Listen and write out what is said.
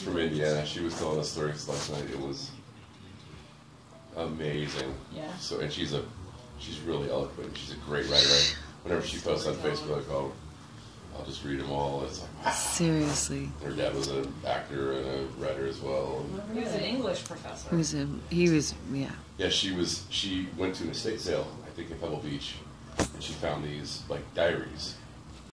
from Indiana. She was telling us stories last night. It was amazing. Yeah. So, and she's really eloquent. She's a great writer. Whenever she posts on Facebook, like, oh, I'll just read them all. It's like, wow. Seriously. Her dad was an actor and a writer as well. He was an English professor. He was, yeah. Yeah, she went to an estate sale, I think in Pebble Beach, and she found these, like, diaries